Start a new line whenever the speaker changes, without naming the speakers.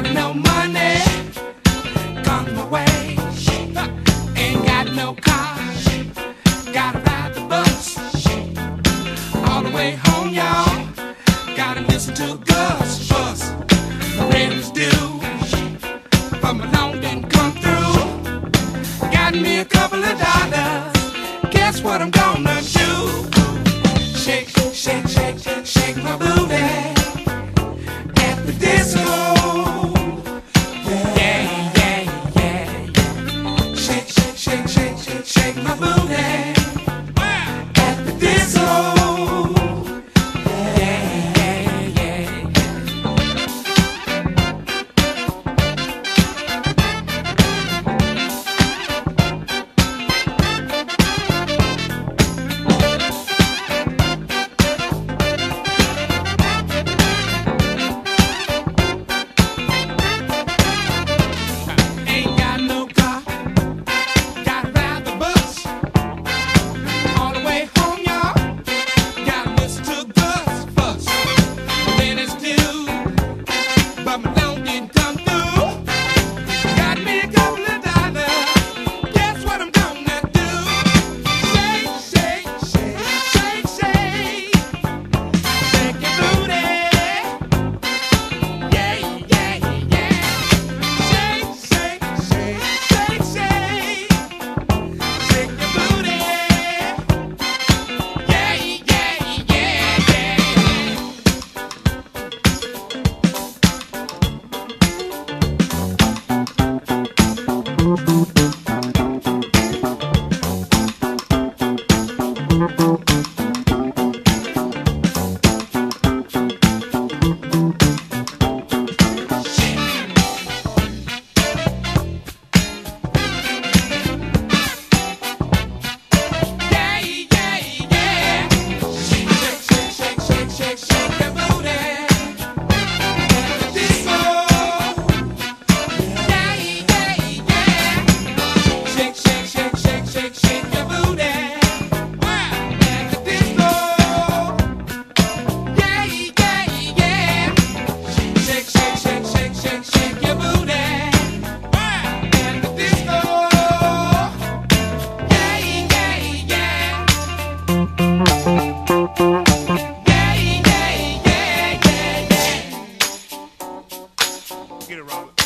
Hardly no money comes my way. Ain't got no car, gotta ride the bus. All the way home, y'all, gotta listen to Gus fuss. The rent is due, but my loan didn't come through. Got me a couple of dollars, guess what I'm gonna do? Shake, shake, shake, shake my booty at the disco. Yeah, yeah, yeah. Shake, shake, shake, shake, shake, shake my booty at the disco. Yeah, yeah, yeah. Ain't got no car, gotta ride the bus. All the way home, y'all, gotta listen to Gus fuss. Rent is due, but my loan didn't come through. Got me a couple of dollars, guess what I'm gonna do? Shake, shake, shake, shake, shake, shake your booty. Yeah, yeah, yeah. Shake, shake, shake, shake, shake, shake your booty. Yeah, yeah, yeah, yeah. Yeah, yeah, yeah. Shake, shake, shake, shake, shake, shake your booty at the disco. Yeah, yeah, yeah. Shake, shake, shake, shake, shake, shake your booty at the disco. Yeah, yeah, yeah. Shake, shake, shake, shake, shake, shake your booty at the disco. Yeah, yeah, yeah. Yeah, yeah, yeah, yeah, yeah.
Get it, Robert.